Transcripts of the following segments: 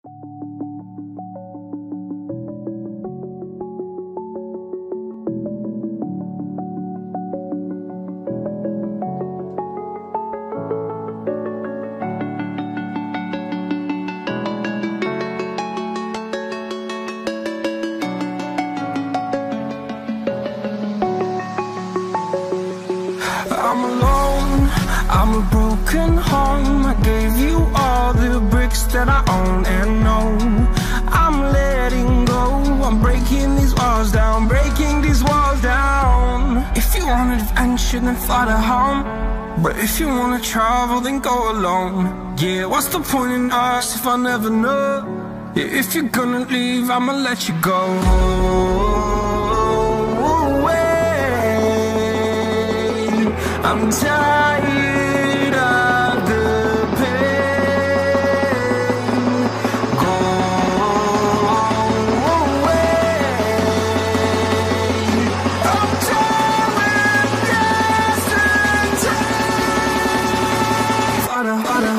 I'm alone, I'm a broken home. I gave you all the bricks that I own and know. I'm letting go, I'm breaking these walls down, breaking these walls down. If you want adventure, then fly to home. But if you wanna travel, then go alone. Yeah, what's the point in us if I never know? Yeah, if you're gonna leave, I'ma let you go. I'm tired of the pain. Go away. I'm done with yesterday.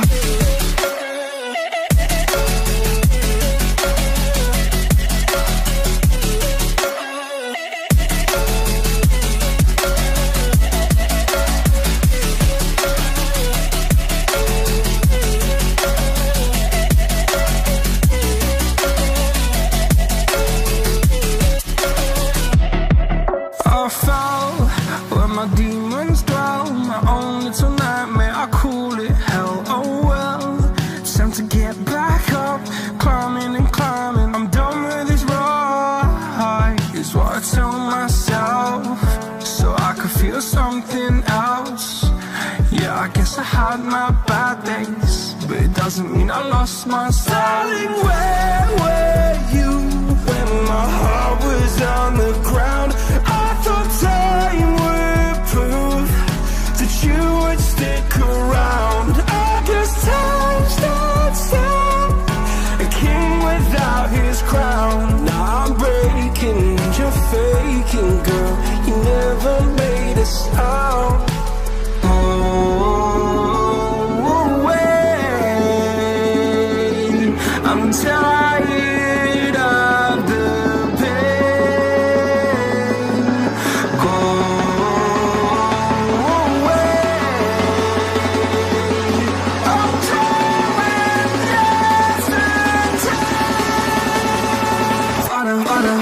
I fell where my demons dwell. My own little nightmare, I call it hell. Oh well, it's time to get back up. Climbing and climbing, I'm done with this ride, is what I tell myself, so I could feel something else. Yeah, I guess I had my bad days, but it doesn't mean I lost myself. Darling, where were you when my heart was on the ground? I thought time would prove that you would stick around. I guess time stands still, a king without his crown. Now I'm breaking and you're faking, girl. You never made a sound. Oh, wait, I'm tired of the pain. Go away. I'm done with yesterday.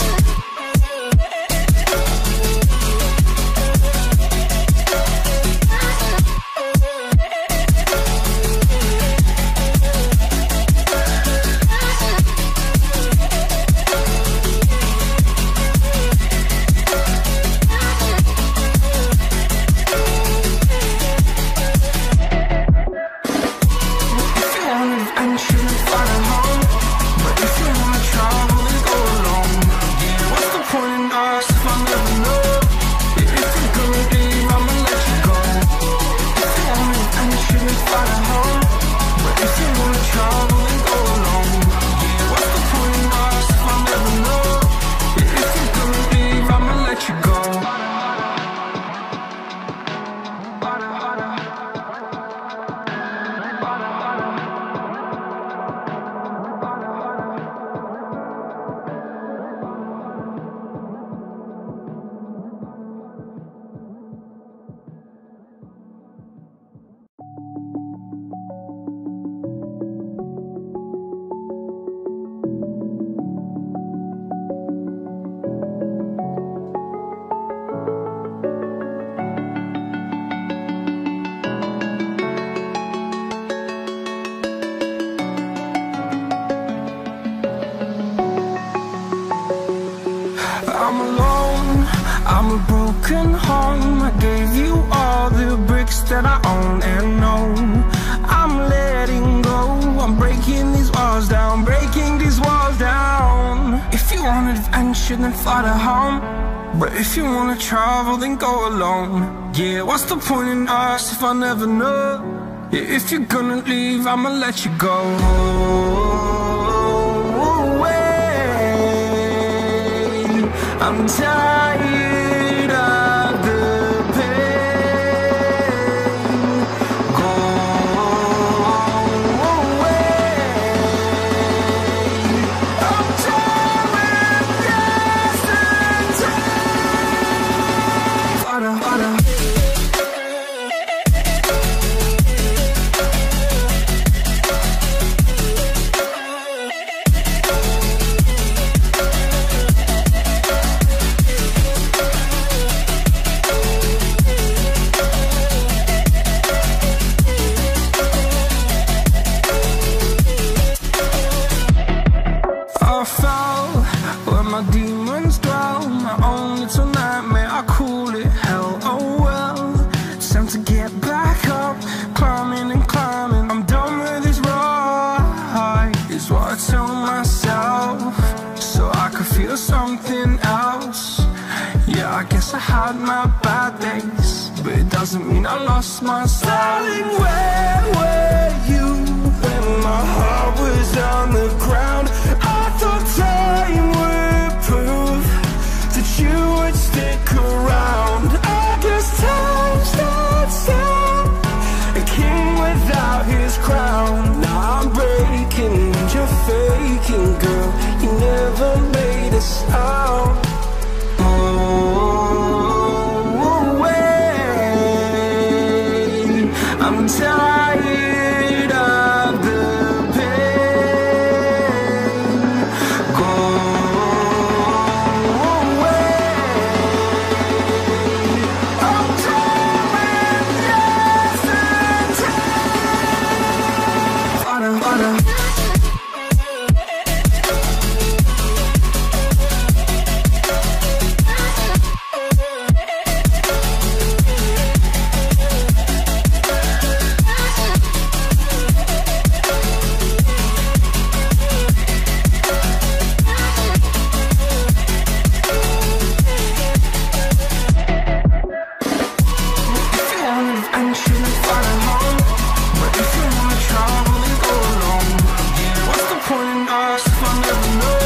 I'm alone, I'm a broken home. I gave you all the bricks that I own and know. I'm letting go, I'm breaking these walls down, breaking these walls down. If you want adventure, then fly to home. But if you wanna travel, then go alone. Yeah, what's the point in us if I never know? Yeah, if you're gonna leave, I'ma let you go. I'm tired of the pain. Go away. is what I tell myself, so I could feel something else. Yeah, I guess I had my bad days, but it doesn't mean I lost my style. Darling, where were you when my heart was on the ground? I thought time would prove that you would stick around. I guess time starts out, a king without his crown. Now I'm breaking and you're faking, girl. You never made a sound. I'm tired of the pain. Go away. I'm tired of yesterday. What's the point in us if I never know?